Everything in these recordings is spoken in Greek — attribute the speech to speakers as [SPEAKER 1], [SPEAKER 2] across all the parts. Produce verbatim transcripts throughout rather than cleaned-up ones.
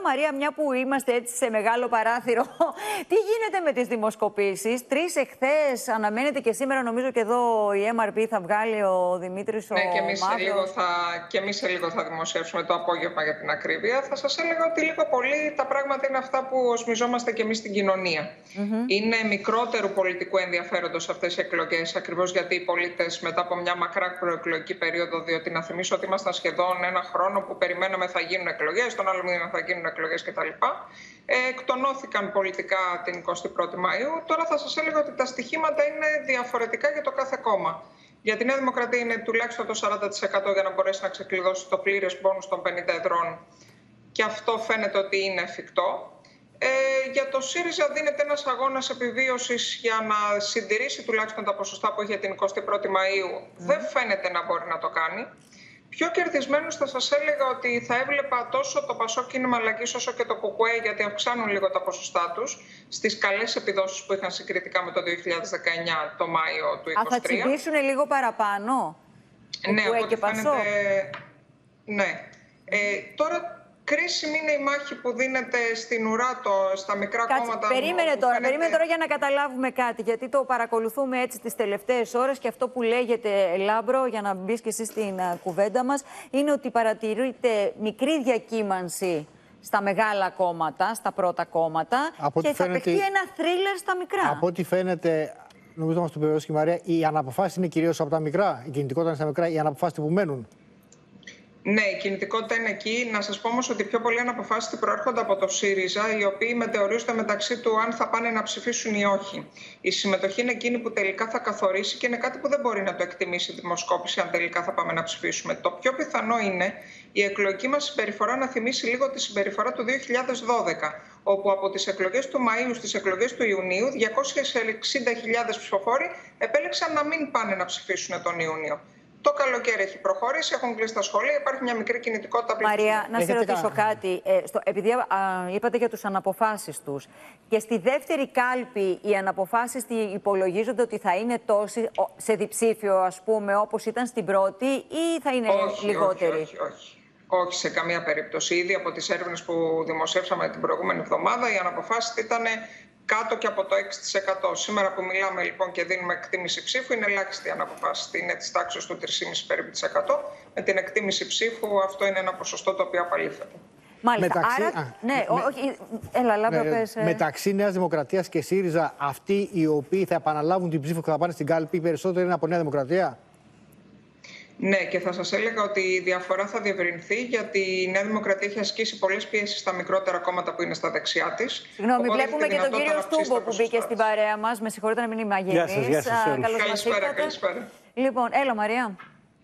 [SPEAKER 1] Μαρία, μια που είμαστε έτσι σε μεγάλο παράθυρο, τι γίνεται με τις δημοσκοπήσεις? Τρεις εχθές, αναμένεται και σήμερα νομίζω και εδώ η εμ αρ πι θα βγάλει ο Δημήτρης
[SPEAKER 2] ναι,
[SPEAKER 1] ο
[SPEAKER 2] και εμείς σε λίγο θα, και εμείς σε λίγο θα δημοσιεύσουμε το απόγευμα για την ακρίβεια. Θα σας έλεγα ότι λίγο πολύ τα πράγματα είναι αυτά που οσμιζόμαστε και εμείς στην κοινωνία. Mm-hmm. Είναι μικρότερου πολιτικού ενδιαφέροντος αυτές οι εκλογές, ακριβώς γιατί οι πολίτες μετά από μια μακρά προεκλογική περίοδο, διότι να θυμίσω ότι ήμασταν σχεδόν ένα χρόνο που περιμέναμε θα γίνουν εκλογές, τον άλλο μήνα θα γίνουν εκλογές κτλ. Ε, εκτονώθηκαν πολιτικά την εικοστή πρώτη Μαΐου. Τώρα θα σας έλεγα ότι τα στοιχήματα είναι διαφορετικά για το κάθε κόμμα. Για τη Νέα Δημοκρατία είναι τουλάχιστον το σαράντα τοις εκατό για να μπορέσει να ξεκλειδώσει το πλήρες μπόνους των πενήντα εδρών. Και αυτό φαίνεται ότι είναι εφικτό. Ε, για το ΣΥΡΙΖΑ δίνεται ένας αγώνας επιβίωσης για να συντηρήσει τουλάχιστον τα ποσοστά που είχε την εικοστή πρώτη Μαΐου. Mm. Δεν φαίνεται να μπορεί να το κάνει. Πιο κερδισμένους θα σας έλεγα ότι θα έβλεπα τόσο το Πασόκ Κίνημα Αλλαγής όσο και το ΚΚΕ, γιατί αυξάνουν λίγο τα ποσοστά τους στις καλές επιδόσεις που είχαν συγκριτικά με το δύο χιλιάδες δεκαεννιά το Μάιο του είκοσι τρία.
[SPEAKER 1] Α, θα τσιμπήσουν λίγο παραπάνω?
[SPEAKER 2] Ναι, από ό,τι φαίνεται, ναι. Ε, τώρα κρίσιμη είναι η μάχη που δίνεται στην ουρά το, στα μικρά
[SPEAKER 1] Κάτσε,
[SPEAKER 2] κόμματα.
[SPEAKER 1] Περίμενε τώρα,
[SPEAKER 2] φαίνεται...
[SPEAKER 1] περίμενε τώρα για να καταλάβουμε κάτι, γιατί το παρακολουθούμε έτσι τις τελευταίες ώρες και αυτό που λέγεται, Λάμπρο, για να μπεις και εσύ στην uh, κουβέντα μας, είναι ότι παρατηρείται μικρή διακύμανση στα μεγάλα κόμματα, στα πρώτα κόμματα,
[SPEAKER 3] από
[SPEAKER 1] και θα
[SPEAKER 3] φαίνεται...
[SPEAKER 1] παιχτεί ένα θρίλερ στα μικρά.
[SPEAKER 3] Από ό,τι φαίνεται, νομίζω μας το επιβεβαιώσει και η Μαρία, οι αναποφάσεις είναι κυρίως από τα μικρά, η κινητικότητα είναι στα μικρά, οι αναποφάσεις που μένουν.
[SPEAKER 2] Ναι, η κινητικότητα είναι εκεί. Να σας πω όμως ότι πιο πολλοί αναποφάσεις προέρχονται από το ΣΥΡΙΖΑ, οι οποίοι μετεωρίζονται μεταξύ του αν θα πάνε να ψηφίσουν ή όχι. Η συμμετοχή είναι εκείνη που τελικά θα καθορίσει και είναι κάτι που δεν μπορεί να το εκτιμήσει η δημοσκόπηση, αν τελικά θα πάμε να ψηφίσουμε. Το πιο πιθανό είναι η εκλογική μας συμπεριφορά να θυμίσει λίγο τη συμπεριφορά του δύο χιλιάδες δώδεκα, όπου από τις εκλογές του Μαΐου στις εκλογές του Ιουνίου, διακόσιες εξήντα χιλιάδες ψηφοφόροι επέλεξαν να μην πάνε να ψηφίσουν τον Ιούνιο. Το καλοκαίρι έχει προχωρήσει, έχουν κλείσει τα σχολεία, υπάρχει μια μικρή κινητικότητα πληθυσμού.
[SPEAKER 1] Μαρία, να σε ρωτήσω κάτι. Ε, στο, επειδή α, είπατε για τους αναποφάσεις τους, και στη δεύτερη κάλπη οι αναποφάσεις υπολογίζονται ότι θα είναι τόσοι σε διψήφιο, ας πούμε, όπως ήταν στην πρώτη, ή θα είναι
[SPEAKER 2] όχι,
[SPEAKER 1] λιγότεροι?
[SPEAKER 2] Όχι, όχι, όχι. Όχι, σε καμία περίπτωση. Ήδη από τις έρευνες που δημοσιεύσαμε την προηγούμενη εβδομάδα, οι αναποφάσεις ήταν κάτω και από το έξι τοις εκατό. Σήμερα που μιλάμε λοιπόν και δίνουμε εκτίμηση ψήφου, είναι ελάχιστη η αναποφάση. Είναι της τάξης του τρία κόμμα πέντε περίπου τοις εκατό. Με την εκτίμηση ψήφου αυτό είναι ένα ποσοστό το οποίο απαλήφεται.
[SPEAKER 1] Μάλιστα.
[SPEAKER 3] Μεταξύ,
[SPEAKER 1] Άρα,
[SPEAKER 3] α,
[SPEAKER 1] ναι,
[SPEAKER 3] με,
[SPEAKER 1] όχι, έλα, Λάμπρο,
[SPEAKER 3] με,
[SPEAKER 1] πες.
[SPEAKER 3] Μεταξύ Νέας Δημοκρατίας και ΣΥΡΙΖΑ, αυτοί οι οποίοι θα επαναλάβουν την ψήφο και θα πάνε στην κάλπη, περισσότερο είναι από Νέα Δημοκρατία.
[SPEAKER 2] Ναι, και θα σας έλεγα ότι η διαφορά θα διευρυνθεί, γιατί η Νέα Δημοκρατία έχει ασκήσει πολλές πιέσεις στα μικρότερα κόμματα που είναι στα δεξιά της.
[SPEAKER 1] Συγγνώμη, βλέπουμε και τον κύριο Στούμπο που μπήκε στην παρέα μας. Με συγχωρείτε να μην είμαι αγενής.
[SPEAKER 3] Γεια σας, γεια σας.
[SPEAKER 2] Καλησπέρα, καλησπέρα.
[SPEAKER 1] Λοιπόν, έλα Μαρία.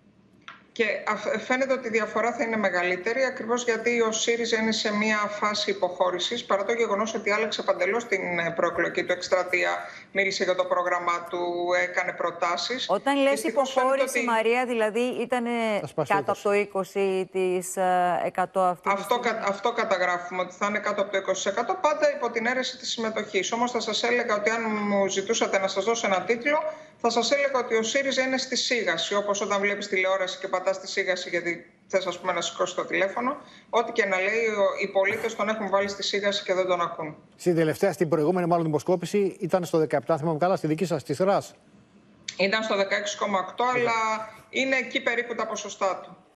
[SPEAKER 2] Και φαίνεται ότι η διαφορά θα είναι μεγαλύτερη, ακριβώς γιατί ο ΣΥΡΙΖΑ είναι σε μια φάση υποχώρησης, παρά το γεγονός ότι άλλαξε παντελώς την προεκλογική του εκστρατεία, μίλησε για το πρόγραμμά του, έκανε προτάσεις.
[SPEAKER 1] Όταν λες υποχώρηση, ότι... Μαρία, δηλαδή ήταν κάτω από το είκοσι τοις εκατό αυτή?
[SPEAKER 2] Αυτό, κα, αυτό καταγράφουμε, ότι θα είναι κάτω από το είκοσι τοις εκατό, πάντα υπό την αίρεση της συμμετοχής. Όμως θα σας έλεγα ότι αν μου ζητούσατε να σας δώσω ένα τίτλο, θα σας έλεγα ότι ο ΣΥΡΙΖΑ είναι στη σίγαση, όπως όταν βλέπεις τηλεόραση και πατάς στη σίγαση γιατί θες, ας πούμε, να σηκώσεις το τηλέφωνο. Ό,τι και να λέει, οι πολίτες τον έχουν βάλει στη σίγαση και δεν τον ακούν.
[SPEAKER 3] Στην τελευταία, στην προηγούμενη μάλλον δημοσκόπηση, ήταν στο δεκαεπτά, θυμάμαι καλά, στη δική σας, της ΡΑΣ.
[SPEAKER 2] Ήταν στο δεκαέξι κόμμα οκτώ, αλλά είναι εκεί περίπου τα ποσοστά του.